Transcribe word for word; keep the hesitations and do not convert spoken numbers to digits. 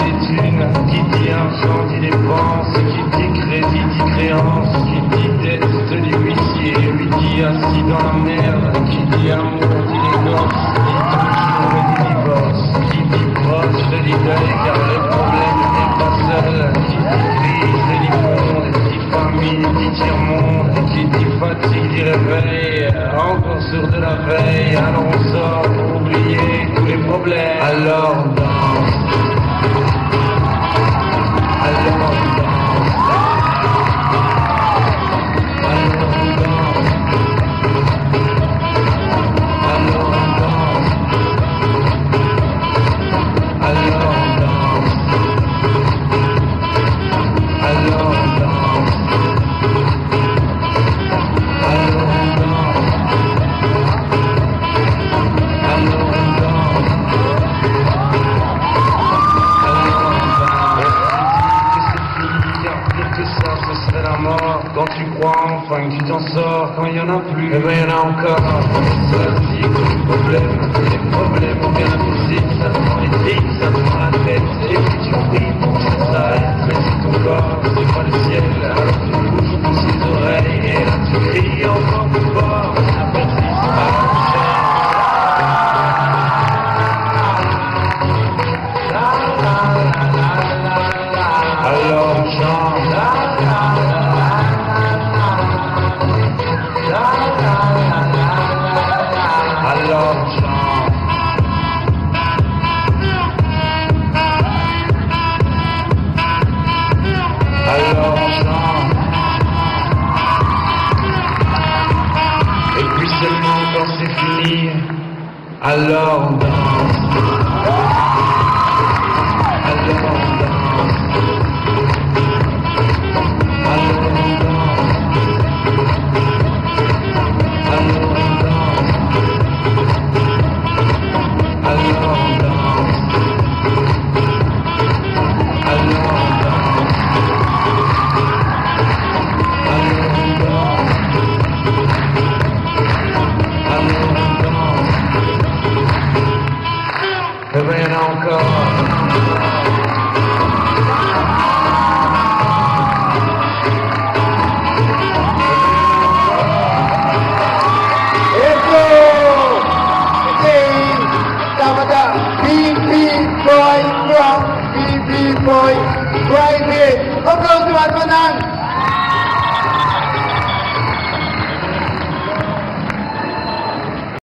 des thunes, qui dit argent dit dépense, qui dit crédit dit créance, qui dit dette te dit huissier, lui dit assis dans la merde, qui dit amour dit les gosses, dit toujours et dit divorce, qui dit proche te dit deuil car le problème n'est pas seul, qui dit crise te dit monde, qui dit famille dit tiers-monde, qui dit fatigue dit réveil, encore sur de la veille, alors on sort pour oublier tous les problèmes, alors on danse, alors on danse, alors on danse, alors on danse, alors on danse, alors on danse, alors on danse, alors on danse. Quand tu crois enfin que tu t'en sors, quand il y en a plus, eh ben il y en a encore. Ça dit que les problèmes, les problèmes ont bien impossible, ça te prend les tripes, ça te prend la tête, et puis tu pries pour que ça s'arrête. Mais si ton corps, c'est pas le ciel, alors tu bouges dans ses oreilles, et là tu cries encore plus fort, ça persiste à la chaîne. Alors on chante, alors on chante, alors on chante, et puis seulement quand c'est fini, alors on danse.